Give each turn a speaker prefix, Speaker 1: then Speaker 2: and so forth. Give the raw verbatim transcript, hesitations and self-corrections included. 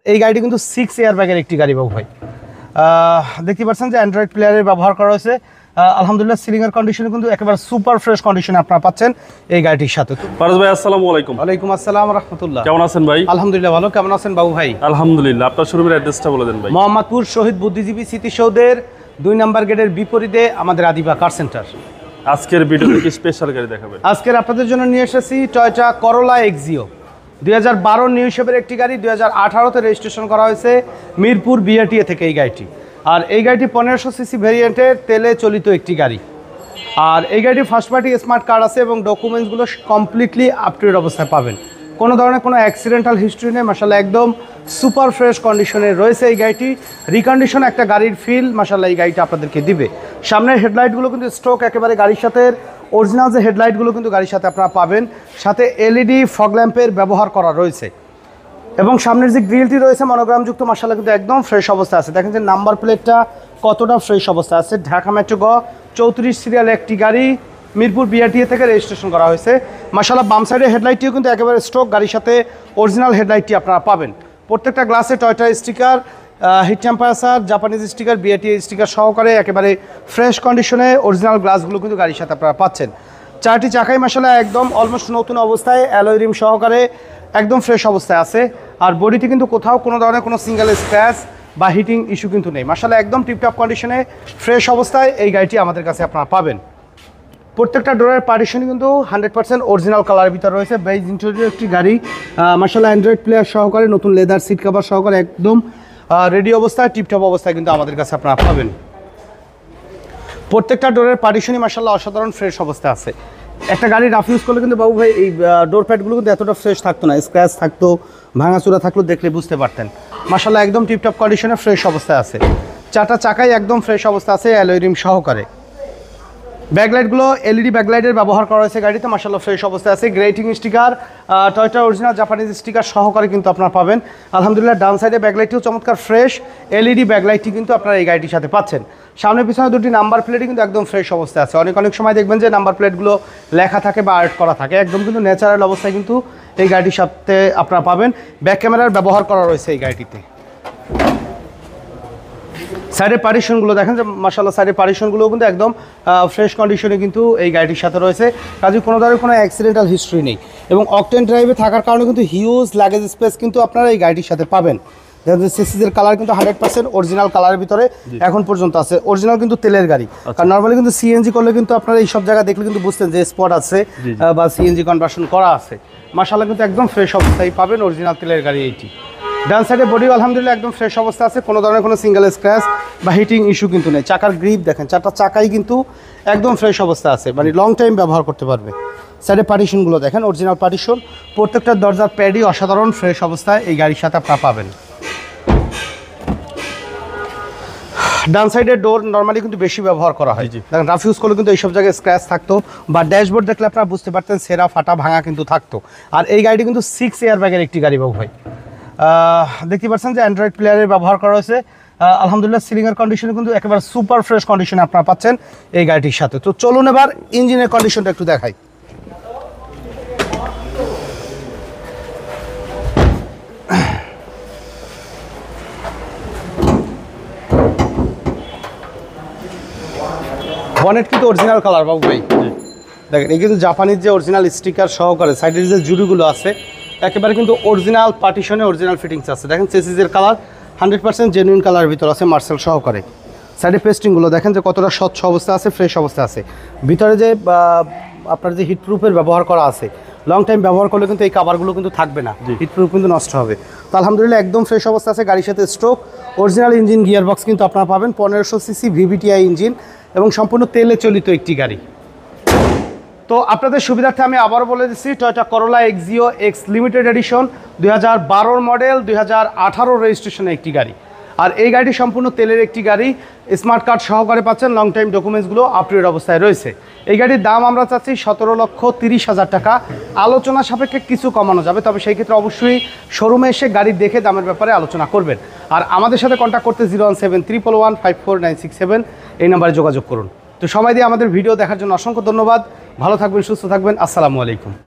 Speaker 1: এই গাড়িটি কিন্তু সিক্স এয়ার ব্যাগের একটি গাড়ি বাবু ভাই। দেখতে পাচ্ছেন যে অ্যান্ড্রয়েড প্লেয়ারের ব্যবহার করা হয়েছে। আলহামদুলিল্লাহ সিলিংয়ের কন্ডিশনে কিন্তু একেবারে সুপার ফ্রেশ কন্ডিশনে আপনারা পাচ্ছেন এই গাড়িটির সাথে।
Speaker 2: ফারাজ ভাই আসসালামু আলাইকুম।
Speaker 1: ওয়ালাইকুম আসসালাম রাহমাতুল্লাহ।
Speaker 2: কেমন আছেন ভাই?
Speaker 1: আলহামদুলিল্লাহ ভালো, কেমন আছেন বাবু ভাই?
Speaker 2: আলহামদুলিল্লাহ। আপনার শোরুমের অ্যাড্রেসটা বলে দেন ভাই।
Speaker 1: মোহাম্মদপুর শহীদ বুদ্ধিজীবী স্মৃতিসৌধের দুই নম্বর গেটের বিপরীতে আমাদের আদিবা কার সেন্টার।
Speaker 2: আজকের ভিডিওতে কি স্পেশাল গাড়ি দেখাবেন?
Speaker 1: আজকের আপনাদের জন্য নিয়ে এসেছি টয়োটা করোলা এক্সিও দুই হাজার বারো নিউ শেপের একটি গাড়ি, দুই হাজার আঠারোতে রেজিস্ট্রেশন করা হয়েছে মিরপুর বিআরটিএ থেকে এই গাড়িটি। আর এই গাড়িটি পনেরোশো সিসি ভেরিয়েন্টের তেলে চলিত একটি গাড়ি। আর এই গাড়িটি ফার্স্ট পার্টি স্মার্ট কার্ড আছে এবং ডকুমেন্টসগুলো কমপ্লিটলি আপ টু ডেট অবস্থায় পাবেন। কোনো ধরনের কোনো অ্যাক্সিডেন্টাল হিস্ট্রি নেই, মাশাআল্লাহ একদম সুপার ফ্রেশ কন্ডিশনে রয়েছে এই গাড়িটি। রিকন্ডিশন একটা গাড়ির ফিল মাশাআল্লাহ এই গাড়িটা আপনাদেরকে দিবে। সামনের হেডলাইটগুলো কিন্তু স্ট্রোক একেবারে গাড়ির সাথে, অরিজিনাল যে হেডলাইটগুলো কিন্তু গাড়ির সাথে আপনারা পাবেন। সাথে এলইডি ফগ ল্যাম্পের ব্যবহার করা রয়েছে এবং সামনের যে গ্রিলটি রয়েছে মনোগ্রামযুক্ত মাশাআল্লাহ কিন্তু একদম ফ্রেশ অবস্থায় আছে। দেখেন যে নাম্বার প্লেটটা কতটা ফ্রেশ অবস্থায় আছে। ঢাকা মেট্রো গ চৌত্রিশ সিরিয়াল একটি গাড়ি, মিরপুর বিআরটিএ থেকে রেজিস্ট্রেশন করা হয়েছে মাশাআল্লাহ। বাম সাইডের হেডলাইটটিও কিন্তু একেবারে স্ট্রোক গাড়ির সাথে অরিজিনাল হেডলাইটটি আপনারা পাবেন। প্রত্যেকটা গ্লাসে Toyota sticker, heat temperature, Japanese sticker, BRTA sticker সহকারে একেবারে ফ্রেশ কন্ডিশনে অরিজিনাল গ্লাসগুলো কিন্তু গাড়ির সাথে আপনারা পাচ্ছেন। চারটি চাকাই মাশাআল্লাহ একদম অলমোস্ট নতুন অবস্থায়, অ্যালয় রিম সহকারে একদম ফ্রেশ অবস্থায় আছে। আর বডিতে কিন্তু কোথাও কোনো ধরনের কোনো সিঙ্গেল স্ক্র্যাচ বা হিটিং ইস্যু কিন্তু নেই মাশাআল্লাহ, একদম টিপটপ কন্ডিশনে ফ্রেশ অবস্থায় এই গাড়িটি আমাদের কাছে আপনারা পাবেন। প্রত্যেকটা ডোরের পার্টিশন কিন্তু হান্ড্রেড পার্সেন্ট অরিজিনাল কালারের ভিতরে রয়েছে। বেজ ইন্টেরিয়র একটি গাড়ি মাশাআল্লাহ, অ্যান্ড্রয়েড প্লেয়ার সহকারে, নতুন লেদার সিট কভার সহকারে একদম রেডি অবস্থায়, টিপটপ অবস্থায় কিন্তু আমাদের কাছে আপনারা পাবেন। প্রত্যেকটা ডোরের পার্টিশনই মাশাআল্লাহ অসাধারণ ফ্রেশ অবস্থায় আছে। একটা গাড়ি রাফ ইউজ করলে কিন্তু বাবু ভাই এই ডোর প্যাডগুলো কিন্তু এতটা ফ্রেশ থাকতো না, স্ক্র্যাচ থাকতো, ভাঙাচুরা থাকলেও দেখলে বুঝতে পারতেন। মাশাআল্লাহ একদম টিপটপ কন্ডিশনে ফ্রেশ অবস্থায় আছে। চারটা চাকাই একদম ফ্রেশ অবস্থা আছে, অ্যালয় রিম সহকারে। ব্যাকলাইটগুলো এলইডি ব্যাকলাইটের ব্যবহার করা হয়েছে গাড়িতে মাশাআল্লাহ ফ্রেশ অবস্থায় আছে। Grating sticker, Toyota original Japanese sticker সহকারে কিন্তু আপনারা পাবেন। আলহামদুলিল্লাহ ডান সাইডে ব্যাকলাইটটিও চমৎকার ফ্রেশ এলইডি ব্যাকলাইটটি কিন্তু আপনারা এই গাড়িটির সাথে পাচ্ছেন। সামনে পিছনে দুটি নাম্বার প্লেটই কিন্তু একদম ফ্রেশ অবস্থায় আছে। অনেক অনেক সময় দেখবেন যে নাম্বার প্লেটগুলো লেখা থাকে বা আর্ট করা থাকে, একদম কিন্তু ন্যাচারাল অবস্থায় কিন্তু এই গাড়িটির সাথে আপনারা পাবেন। ব্যাক ক্যামেরার ব্যবহার করা রয়েছে এই গাড়িটিতে। সাইডের পার্টিশনগুলো দেখেন যে মাশাআল্লাহ সাইডের পার্টিশনগুলোও কিন্তু একদম ফ্রেশ কন্ডিশনে কিন্তু এই গাড়িটির সাথে রয়েছে। কাজে কোনো ধরনের কোনো অ্যাক্সিডেন্টাল হিস্ট্রি নেই এবং অকটেন ড্রাইভে থাকার কারণে কিন্তু হিউজ লাগেজ স্পেস কিন্তু আপনারা এই গাড়িটির সাথে পাবেন। সিসিজের কালার কিন্তু হান্ড্রেড পার্সেন্ট অরিজিনাল কালারের ভিতরে এখন পর্যন্ত আছে। অরিজিনাল কিন্তু তেলের গাড়ি, কারণ নর্মালি কিন্তু সিএনজি করলে কিন্তু আপনারা এই সব জায়গা দেখলে কিন্তু বুঝতেন যে স্পট আছে বা সিএনজি কনভার্সন করা আছে। মাশাআল্লাহ কিন্তু একদম ফ্রেশ অবস্থায় পাবেন অরিজিনাল তেলের গাড়ি এইটি। ডান সাইডে বডিও আলহামদুলিল্লাহ একদম ফ্রেশ অবস্থা আছে, কোনো ধরনের কোনো সিঙ্গেল স্ক্র্যাচ বা হিটিং ইস্যু কিন্তু নেই। চাকার গ্রিপ দেখেন, চারটা চাকাই কিন্তু একদম ফ্রেশ অবস্থা আছে, মানে লং টাইম ব্যবহার করতে পারবে। সাইডে পার্টিশনগুলো দেখেন অরিজিনাল পার্টিশন, প্রত্যেকটা দরজার প্যাডই অসাধারণ ফ্রেশ অবস্থায় এই গাড়ির সাথে আপনারা পাবেন। ডান সাইডের ডোর নর্মালি কিন্তু বেশি ব্যবহার করা হয়, দেখেন রাফ ইউজ করলে কিন্তু এইসব জায়গায় স্ক্র্যাচ থাকতো বা ড্যাশবোর্ড দেখলে আপনারা বুঝতে পারতেন সেরা ফাটা ভাঙা কিন্তু থাকতো। আর এই গাড়িটি কিন্তু সিক্স এয়ার ব্যাগের একটি গাড়ি বাবু ভাই। দেখতে পাচ্ছেন যে অ্যান্ড্রয়েড প্লেয়ারের ব্যবহার করা হয়েছে। আলহামদুলিল্লাহ সিলিংয়ের কন্ডিশনে কিন্তু একেবারে সুপার ফ্রেশ কন্ডিশনে আপনারা পাচ্ছেন এই গাড়িটির সাথে। তো চলুন এবার ইঞ্জিনের কন্ডিশনটা একটু দেখাই। বনেট কিন্তু অরিজিনাল কালার বাবু ভাই, দেখেন এই কিন্তু জাপানিজ যে অরিজিনাল স্টিকার সহকারে সাইডের যে জুড়িগুলো আছে একেবারে কিন্তু অরিজিনাল পার্টিশনে অরিজিনাল ফিটিংস আছে। দেখেন চেসিসের কালার হান্ড্রেড পার্সেন্ট জেনুইন কালারের ভিতর আছে মার্সেল সহকারে। সাইডে পেস্টিংগুলো দেখেন যে কতটা স্বচ্ছ অবস্থা আছে, ফ্রেশ অবস্থা আছে। ভিতরে যে আপনার যে হিটপ্রুফের ব্যবহার করা আছে, লং টাইম ব্যবহার করলে কিন্তু এই কাভারগুলো কিন্তু থাকবে না, হিটপ্রুফ কিন্তু নষ্ট হবে। তো আলহামদুলিল্লাহ একদম ফ্রেশ অবস্থা আছে। গাড়ির সাথে stroke original engine gear box কিন্তু আপনারা পাবেন, পনেরোশো সিসি ভিভিটিআই ইঞ্জিন এবং সম্পূর্ণ তেলে চলিত একটি গাড়ি। তো আপনাদের সুবিধার্থে আমি আবারও বলে দিচ্ছি, Toyota Corolla Axio X limited edition দুই হাজার বারোর মডেল, দুই হাজার আঠারো রেজিস্ট্রেশনের একটি গাড়ি। আর এই গাড়িটি সম্পূর্ণ তেলের একটি গাড়ি, স্মার্ট কার্ড সহকারে পাচ্ছেন, লং টাইম ডকুমেন্টসগুলো আপ টু ডেট অবস্থায় রয়েছে। এই গাড়ির দাম আমরা চাচ্ছি সতেরো লক্ষ তিরিশ হাজার টাকা। আলোচনা সাপেক্ষে কিছু কমানো যাবে, তবে সেই ক্ষেত্রে অবশ্যই শোরুমে এসে গাড়ি দেখে দামের ব্যাপারে আলোচনা করবেন। আর আমাদের সাথে কন্ট্যাক্ট করতে zero one seven triple one five four nine six seven এই নাম্বারে যোগাযোগ করুন। তো সময় দিয়ে আমাদের ভিডিও দেখার জন্য অসংখ্য ধন্যবাদ। ভালো থাকবেন, সুস্থ থাকবেন, আসসালামু আলাইকুম।